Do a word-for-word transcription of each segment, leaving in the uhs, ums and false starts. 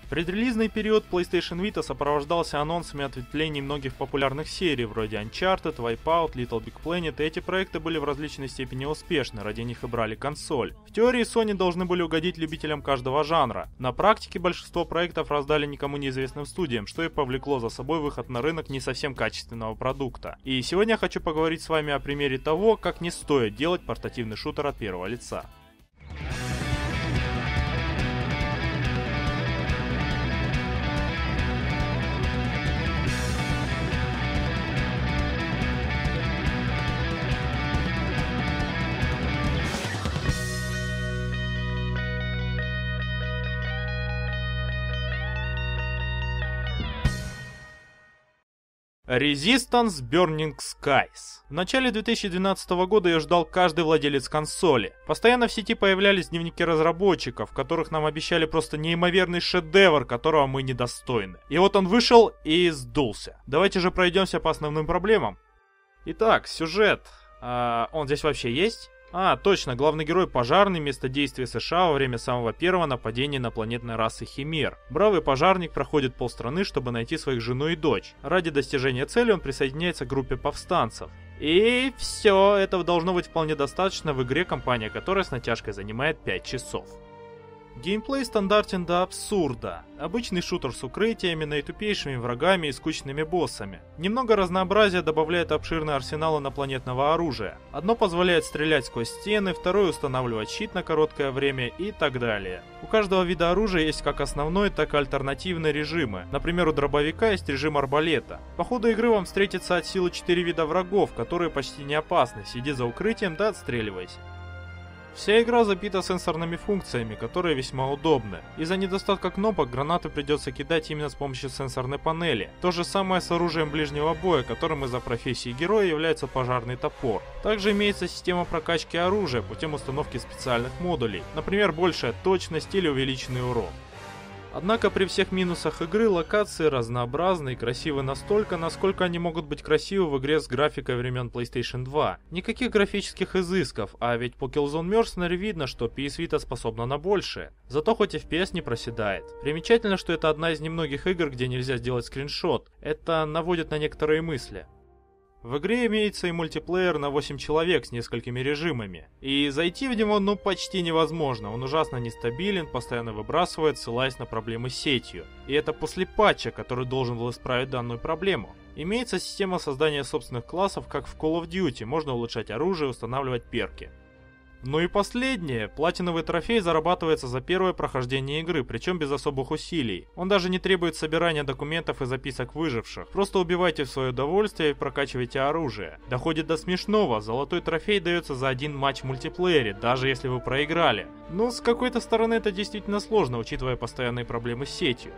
Предрелизный период PlayStation Vita сопровождался анонсами ответвлений многих популярных серий, вроде Uncharted, Wipeout, Little Big Planet, и эти проекты были в различной степени успешны, ради них и брали консоль. В теории Sony должны были угодить любителям каждого жанра. На практике большинство проектов раздали никому неизвестным студиям, что и повлекло за собой выход на рынок не совсем качественного продукта. И сегодня я хочу поговорить с вами о примере того, как не стоит делать портативный шутер от первого лица. Resistance Burning Skies. В начале две тысячи двенадцатого года я ждал каждый владелец консоли. Постоянно в сети появлялись дневники разработчиков, в которых нам обещали просто неимоверный шедевр, которого мы недостойны. И вот он вышел и сдулся. Давайте же пройдемся по основным проблемам. Итак, сюжет. А, он здесь вообще есть? А, точно, главный герой пожарный, место действия США во время самого первого нападения инопланетной расы Химер. Бравый пожарник проходит полстраны, чтобы найти своих жену и дочь. Ради достижения цели он присоединяется к группе повстанцев. И все, этого должно быть вполне достаточно в игре, компания которой с натяжкой занимает пять часов. Геймплей стандартен до абсурда. Обычный шутер с укрытиями, наитупейшими врагами и скучными боссами. Немного разнообразия добавляет обширный арсенал инопланетного оружия. Одно позволяет стрелять сквозь стены, второе устанавливать щит на короткое время и так далее. У каждого вида оружия есть как основной, так и альтернативные режимы. Например, у дробовика есть режим арбалета. По ходу игры вам встретится от силы четыре вида врагов, которые почти не опасны. Сиди за укрытием да отстреливайся. Вся игра забита сенсорными функциями, которые весьма удобны. Из-за недостатка кнопок гранаты придется кидать именно с помощью сенсорной панели. То же самое с оружием ближнего боя, которым из-за профессии героя является пожарный топор. Также имеется система прокачки оружия путем установки специальных модулей, например, большая точность или увеличенный урон. Однако при всех минусах игры локации разнообразны и красивы настолько, насколько они могут быть красивы в игре с графикой времен PlayStation два. Никаких графических изысков, а ведь по Killzone Mercenary видно, что пи эс Vita способна на большее. Зато хоть эф пи эс не проседает. Примечательно, что это одна из немногих игр, где нельзя сделать скриншот. Это наводит на некоторые мысли. В игре имеется и мультиплеер на восемь человек с несколькими режимами. И зайти в него ну почти невозможно, он ужасно нестабилен, постоянно выбрасывает, ссылаясь на проблемы с сетью. И это после патча, который должен был исправить данную проблему. Имеется система создания собственных классов, как в Call of Duty, можно улучшать оружие и устанавливать перки. Ну и последнее, платиновый трофей зарабатывается за первое прохождение игры, причем без особых усилий. Он даже не требует собирания документов и записок выживших. Просто убивайте в свое удовольствие и прокачивайте оружие. Доходит до смешного, золотой трофей дается за один матч в мультиплеере, даже если вы проиграли. Но с какой-то стороны это действительно сложно, учитывая постоянные проблемы с сетью.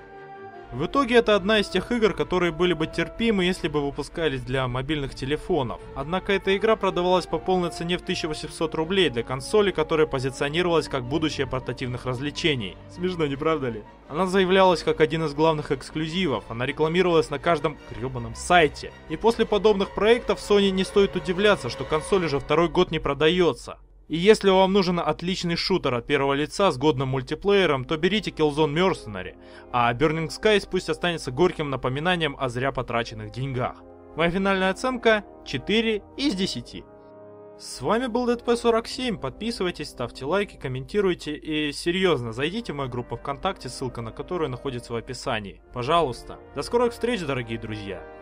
В итоге это одна из тех игр, которые были бы терпимы, если бы выпускались для мобильных телефонов. Однако эта игра продавалась по полной цене в тысячу восемьсот рублей для консоли, которая позиционировалась как будущее портативных развлечений. Смешно, не правда ли? Она заявлялась как один из главных эксклюзивов, она рекламировалась на каждом гребаном сайте. И после подобных проектов Sony не стоит удивляться, что консоль уже второй год не продается. И если вам нужен отличный шутер от первого лица с годным мультиплеером, то берите Killzone Mercenary, а Burning Skies пусть останется горьким напоминанием о зря потраченных деньгах. Моя финальная оценка четыре из десяти. С вами был Дэд Пи сорок семь, подписывайтесь, ставьте лайки, комментируйте и серьезно, зайдите в мою группу ВКонтакте, ссылка на которую находится в описании. Пожалуйста. До скорых встреч, дорогие друзья.